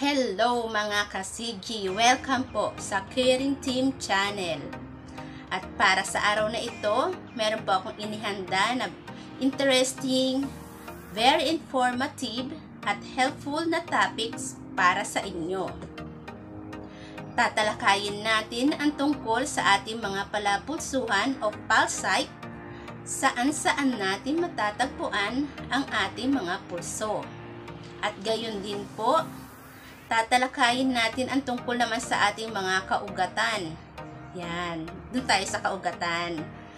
Hello mga kasigi! Welcome po sa Caring Team Channel. At para sa araw na ito, meron po akong inihanda na interesting, very informative at helpful na topics para sa inyo. Tatalakayin natin ang tungkol sa ating mga palapulsuhan o pulse, saan-saan natin matatagpuan ang ating mga pulso. At gayon din po, tatalakayin natin ang tungkol naman sa ating mga kaugatan. Yan, doon tayo sa kaugatan.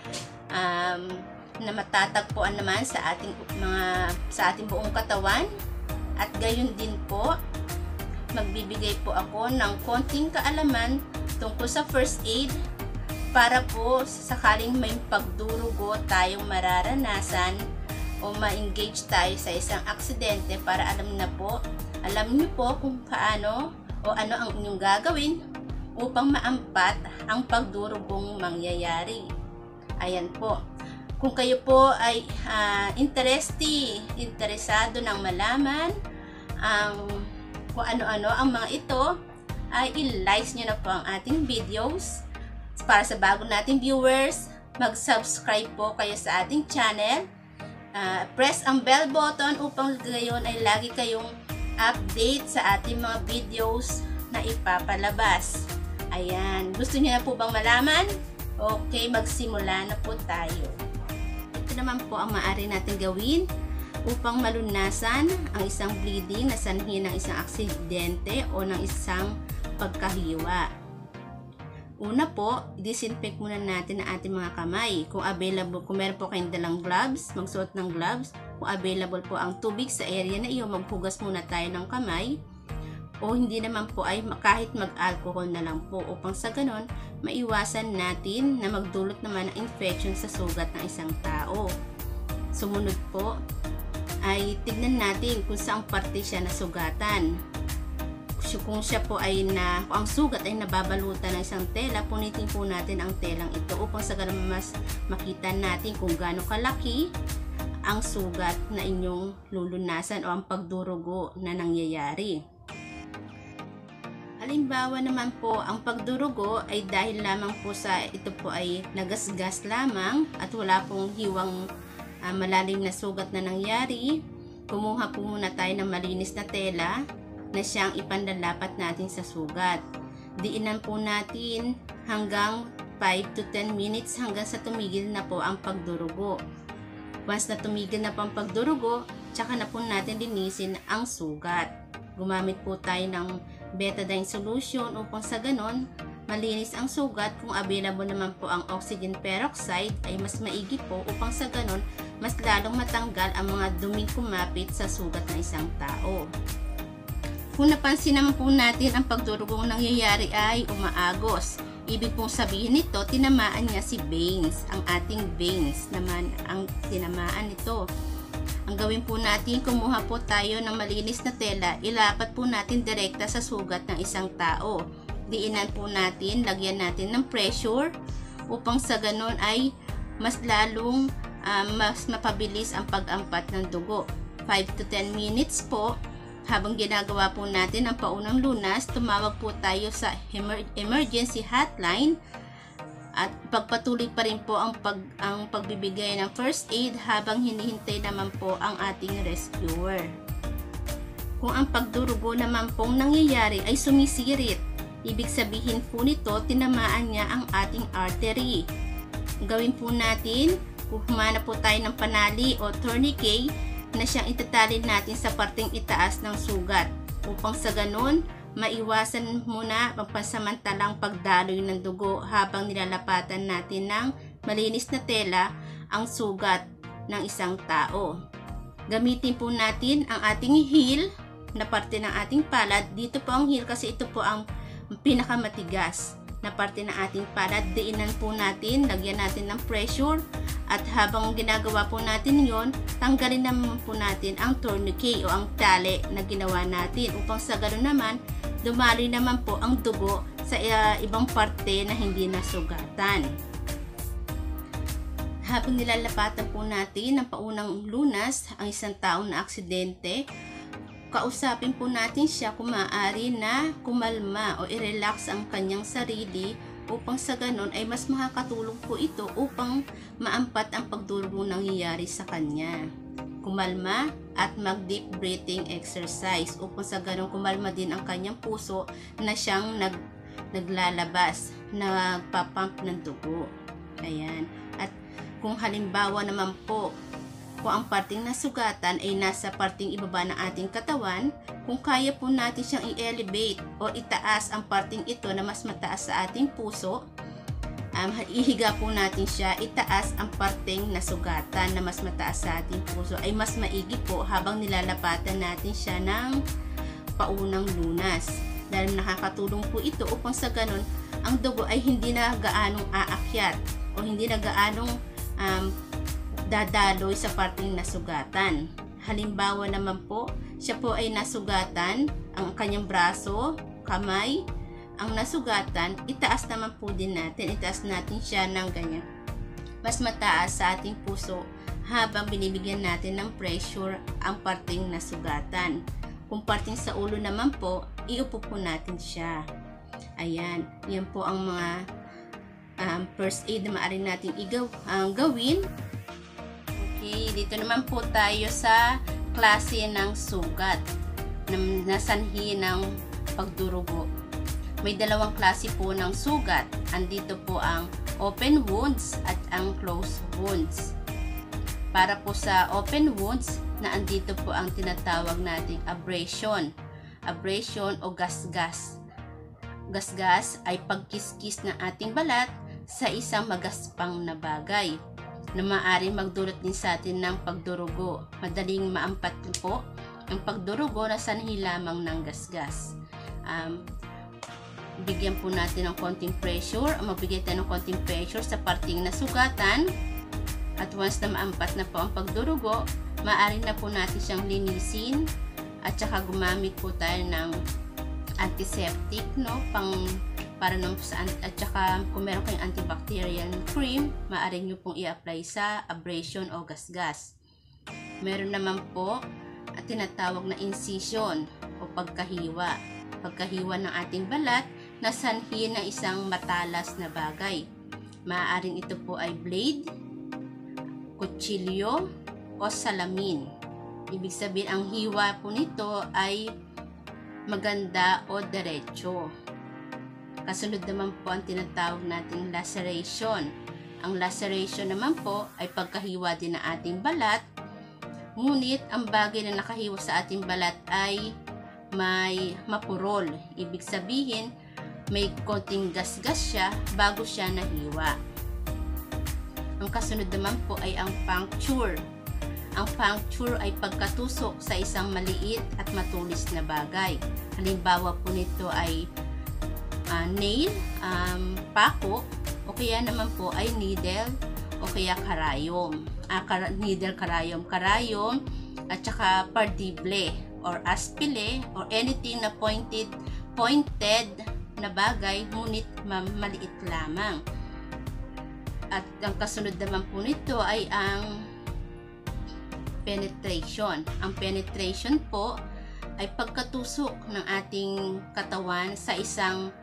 Na matatagpuan naman sa ating buong katawan. At gayon din po, magbibigay po ako ng konting kaalaman tungkol sa first aid para po sakaling may pagdurugo tayong mararanasan o ma-engage tayo sa isang aksidente para alam niyo po kung paano o ano ang inyong gagawin upang maampat ang pagdurugong mangyayari. Ayan po. Kung kayo po ay interesado ng malaman kung ano-ano ang mga ito, ay i-like nyo na po ang ating videos. Para sa bago nating viewers, mag-subscribe po kayo sa ating channel. Press ang bell button upang gayon ay lagi kayong update sa ating mga videos na ipapalabas. Ayan. Gusto niyo na po bang malaman? Okay, magsimula na po tayo. Ito naman po ang maaari natin gawin upang malunasan ang isang bleeding na sanhi ng isang aksidente o ng isang pagkahiwa. Una po, disinfect muna natin ang ating mga kamay. Kung available, kung meron po kayong dalang gloves, magsuot ng gloves. Kung available po ang tubig sa area na iyo, maghugas muna tayo ng kamay. O hindi naman po ay kahit mag-alcohol na lang po upang sa ganon, maiwasan natin na magdulot naman ng infection sa sugat ng isang tao. Sumunod po, ay tignan natin kung saang parte siya nasugatan. Kung siya po ay kung ang sugat ay nababalutan ng isang tela, punitin po natin ang telang ito upang sa ganun mas makita natin kung gaano kalaki ang sugat na inyong lulunasan o ang pagdurugo na nangyayari. Halimbawa naman po, ang pagdurugo ay dahil lamang po sa ito po ay nagasgas lamang at wala pong hiwang malalim na sugat na nangyari. Kumuha po muna tayo ng malinis na tela na siyang ipandalapat natin sa sugat. Diinan po natin hanggang 5 to 10 minutes hanggang sa tumigil na po ang pagdurugo. Once na tumigil na po ang pagdurugo, tsaka na po natin linisin ang sugat. Gumamit po tayo ng betadine solution upang sa ganon, malinis ang sugat. Kung available naman po ang oxygen peroxide ay mas maigi po upang sa ganon, mas lalong matanggal ang mga duming kumapit sa sugat ng isang tao. Kung napansin naman po natin ang pagdurugong nangyayari ay umaagos. Ibig pong sabihin nito, tinamaan niya si veins. Ang ating veins naman ang tinamaan nito. Ang gawin po natin, kumuha po tayo ng malinis na tela, ilapat po natin direkta sa sugat ng isang tao. Diinan po natin, lagyan natin ng pressure upang sa ganon ay mas lalong mas mapabilis ang pag-ampat ng dugo. 5 to 10 minutes po. Habang ginagawa po natin ang paunang lunas, tumawag po tayo sa emergency hotline at pagpatuloy pa rin po ang pagbibigay ng first aid habang hinihintay naman po ang ating rescuer. Kung ang pagdurugo naman pong nangyayari ay sumisirit, ibig sabihin po nito, tinamaan niya ang ating artery. Gawin po natin, humana po tayo ng panali o tourniquet na siyang itatalin natin sa parteng itaas ng sugat upang sa ganon maiwasan muna ang pansamantalang pagdaloy ng dugo habang nilalapatan natin ng malinis na tela ang sugat ng isang tao. Gamitin po natin ang ating heel na parte ng ating palad. Dito po ang heel kasi ito po ang pinakamatigas na parte ng ating palad. Diinan po natin, lagyan natin ng pressure. At habang ginagawa po natin yon, tanggalin naman po natin ang tourniquet o ang tali na ginawa natin upang sa ganoon naman, dumaloy naman po ang dugo sa ibang parte na hindi nasugatan. Habang nilalapatan po natin ng paunang lunas ang isang taong na aksidente, kausapin po natin siya kung maaari na kumalma o i-relax ang kanyang sarili upang sa ganon ay mas makakatulong po ito upang maampat ang pagdurugo nangyayari sa kanya. Kumalma at mag-deep breathing exercise upang sa ganon kumalma din ang kanyang puso na siyang naglalabas, nagpapump ng dugo. Ayan. At kung halimbawa naman po, kung ang parting nasugatan ay nasa parting ibaba ng ating katawan, kung kaya po natin siyang i-elevate o itaas ang parting ito na mas mataas sa ating puso, ihiga po natin siya, itaas ang parting nasugatan na mas mataas sa ating puso, ay mas maigi po habang nilalapatan natin siya ng paunang lunas. Dahil nakakatulong po ito upang sa ganon, ang dugo ay hindi na gaanong aakyat o hindi na gaanong dadaloy sa parting nasugatan. Halimbawa naman po, siya po ay nasugatan, ang kanyang braso, kamay, ang nasugatan, itaas naman po din natin, itaas natin siya ng ganyan. Mas mataas sa ating puso habang binibigyan natin ng pressure ang parting nasugatan. Kung parting sa ulo naman po, iupo po natin siya. Ayan, yan po ang mga first aid na maaari natin gawin. Okay, dito naman po tayo sa klase ng sugat na sanhi ng pagdurugo. May dalawang klase po ng sugat. Andito po ang open wounds at ang closed wounds. Para po sa open wounds, na andito po ang tinatawag nating abrasion. Abrasion o gasgas. Gasgas ay pagkiskis ng ating balat sa isang magaspang na bagay na maaaring magdulot din sa atin ng pagdurugo. Madaling maampat po ang pagdurugo na sanhi lamang ng gasgas. Bigyan po natin ng konting pressure, magbigay tayo ng konting pressure sa parting nasugatan, at once na maampat na po ang pagdurugo, maaari na po natin siyang linisin, at saka gumamit po tayo ng antiseptic, no, para nung saan, at saka kung meron kayong antibacterial cream, maaari nyo pong i-apply sa abrasion o gasgas. Meron naman po at tinatawag na incision o pagkahiwa ng ating balat na sanhi ng isang matalas na bagay. Maaaring ito po ay blade, kutsilyo o salamin. Ibig sabihin, ang hiwa po nito ay maganda o diretso. Kasunod naman po ang tinatawag nating laceration. Ang laceration naman po ay pagkahiwa din ng ating balat, ngunit ang bagay na nakahiwa sa ating balat ay may mapurol. Ibig sabihin, may konting gasgas siya bago siya nahiwa. Ang kasunod naman po ay ang puncture. Ang puncture ay pagkatusok sa isang maliit at matulis na bagay. Halimbawa po nito ay nail, pako, o kaya naman po ay needle o kaya karayom. Karayom, at saka pardible or aspile or anything na pointed na bagay, ngunit maliit lamang. At ang kasunod naman po nito ay ang penetration. Ang penetration po ay pagkatusok ng ating katawan sa isang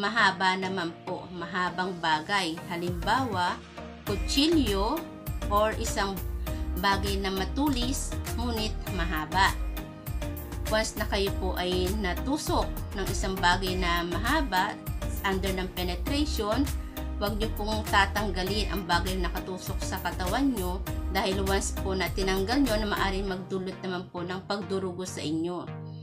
mahabang bagay. Halimbawa, kutsilyo or isang bagay na matulis ngunit mahaba. Once na kayo po ay natusok ng isang bagay na mahaba under ng penetration, huwag nyo pong tatanggalin ang bagay na nakatusok sa katawan nyo, dahil once po na tinanggal nyo, na maaaring magdulot naman po ng pagdurugo sa inyo.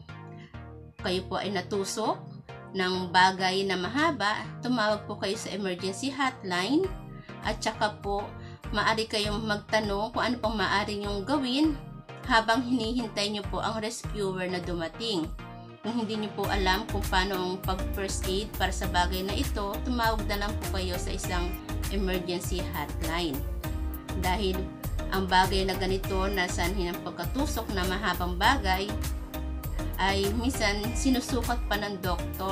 Kayo po ay natusok ng bagay na mahaba, tumawag po kayo sa emergency hotline, at saka po maaari kayong magtanong kung ano pang maaari nyong gawin habang hinihintay nyo po ang rescuer na dumating. Kung hindi nyo po alam kung paano ang pag-first aid para sa bagay na ito, tumawag na lang po kayo sa isang emergency hotline. Dahil ang bagay na ganito na sanhi ng pagkatusok na mahabang bagay ay minsan sinusukat pa ng doktor.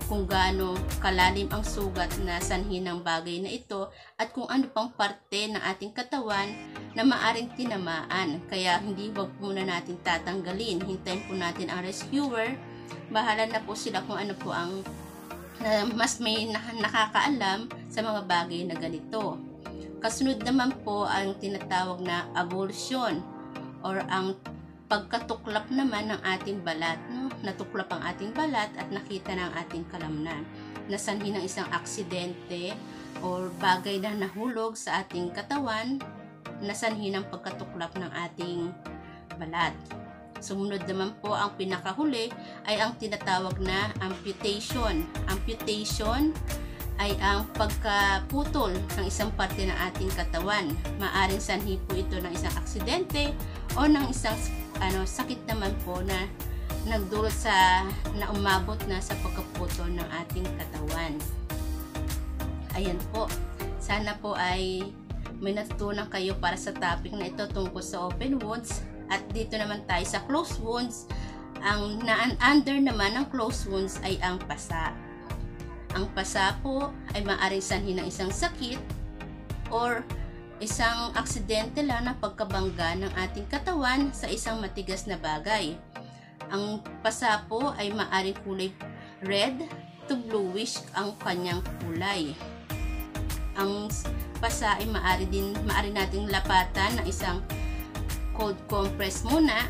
kung gaano kalalim ang sugat na sanhi ng bagay na ito at kung ano pang parte ng ating katawan na maaring tinamaan. Kaya wag muna natin tatanggalin. Hintayin po natin ang rescuer. Bahala na po sila kung ano po ang mas may nakakaalam sa mga bagay na ganito. Kasunod naman po ang tinatawag na avulsion or ang pagkatuklap naman ng ating balat, no? Natuklap ang ating balat at nakita ng ating kalamnan. Nasanhi ng isang aksidente or bagay na nahulog sa ating katawan, nasanhi ng pagkatuklap ng ating balat. Sumunod naman po ang pinakahuli ay ang tinatawag na amputation. Amputation ay ang pagkaputol ng isang parte ng ating katawan. Maaring sanhi po ito ng isang aksidente o ng isang sakit naman po na nagdulot na umabot na sa pagkaputol ng ating katawan. Ayan po. Sana po ay may natutunan kayo para sa topic na ito tungkol sa open wounds. At dito naman tayo sa closed wounds. Ang under naman ng closed wounds ay ang pasa. Ang pasa po ay maaaring sanhi ng isang sakit or isang aksidente lang na pagkabangga ng ating katawan sa isang matigas na bagay. Ang pasa po ay maaaring kulay red to bluish ang kanyang kulay. Ang pasa ay maaari nating lapatan ng isang cold compress muna.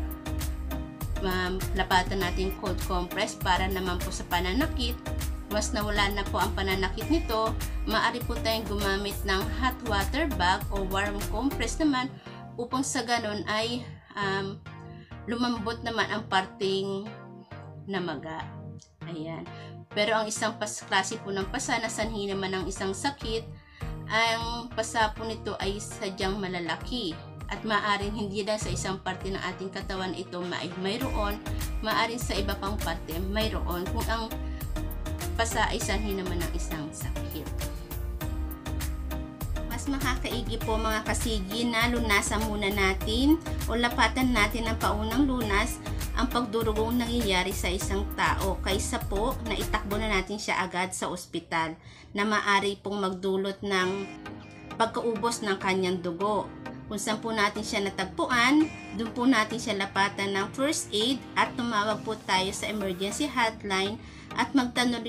Lapatan natin cold compress para naman po sa pananakit. Mas nawala na po ang pananakit nito, maaari po tayong gumamit ng hot water bag o warm compress naman upang sa ganon ay lumambot naman ang parting namaga. Ayan. Pero ang isang klase po ng pasa na sanhi naman ng isang sakit, ang pasa po nito ay sadyang malalaki. At maaaring hindi lang sa isang parte ng ating katawan ito mayroon, maaaring sa iba pang parte mayroon. Kung ang pasa ay sanhi naman ng isang sakit. Mas makakaigi po mga kasigi na lunasan muna natin o lapatan natin ng paunang lunas ang pagdurugong nangyayari sa isang tao kaysa po na itakbo na natin siya agad sa ospital na maaari pong magdulot ng pagkaubos ng kanyang dugo. Kung saan po natin siya natagpuan, doon po natin siya lapatan ng first aid at tumawag po tayo sa emergency hotline at magtanong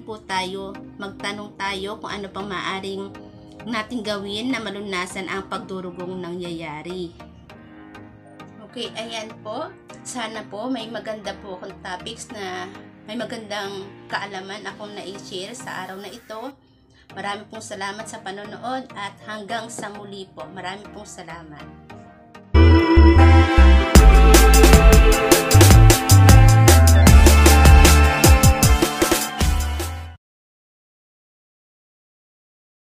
tayo kung ano pang maaaring nating gawin na malunasan ang pagdurugong nangyayari. Okay, ayan po. Sana po may maganda po akong topics na may magandang kaalaman akong na-share sa araw na ito. Marami pong salamat sa panonood at hanggang sa muli po. Marami pong salamat.